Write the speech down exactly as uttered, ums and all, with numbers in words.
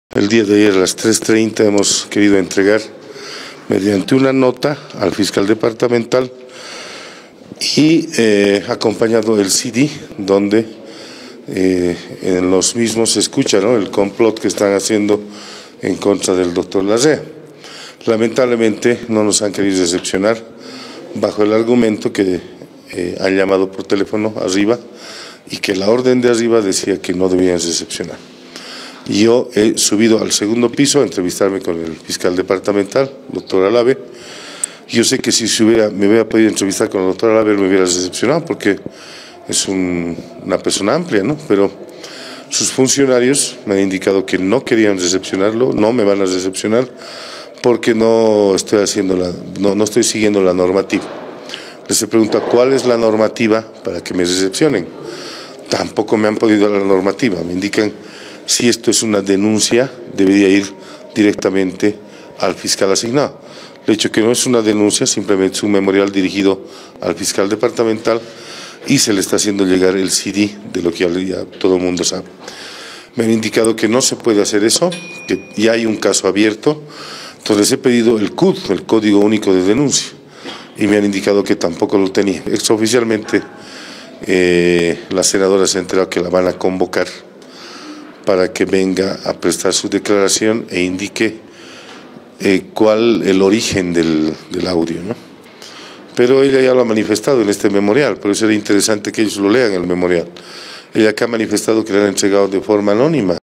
El día de ayer a las tres treinta hemos querido entregar mediante una nota al fiscal departamental y eh, acompañado el C D donde eh, en los mismos se escucha, ¿no?, el complot que están haciendo en contra del doctor Larrea. Lamentablemente no nos han querido decepcionar bajo el argumento que eh, han llamado por teléfono arriba y que la orden de arriba decía que no debían decepcionar. Yo he subido al segundo piso a entrevistarme con el fiscal departamental, doctor Alave. Yo sé que si se hubiera, me hubiera podido entrevistar con el doctor Alave me hubiera decepcionado porque es un, una persona amplia, ¿no? Pero sus funcionarios me han indicado que no querían decepcionarlo, no me van a decepcionar porque no estoy haciendo la, no, no estoy siguiendo la normativa. Les he preguntado cuál es la normativa para que me decepcionen. Tampoco me han podido dar la normativa, me indican si esto es una denuncia, debería ir directamente al fiscal asignado. De hecho que no es una denuncia, simplemente es un memorial dirigido al fiscal departamental y se le está haciendo llegar el C D de lo que ya, ya todo el mundo sabe. Me han indicado que no se puede hacer eso, que ya hay un caso abierto, entonces he pedido el C U D, el Código Único de Denuncia, y me han indicado que tampoco lo tenía. Extraoficialmente eh, la senadora se ha enterado que la van a convocar para que venga a prestar su declaración e indique eh, cuál el origen del, del audio, ¿no? Pero ella ya lo ha manifestado en este memorial, por eso era interesante que ellos lo lean el memorial. Ella acá ha manifestado que le han entregado de forma anónima.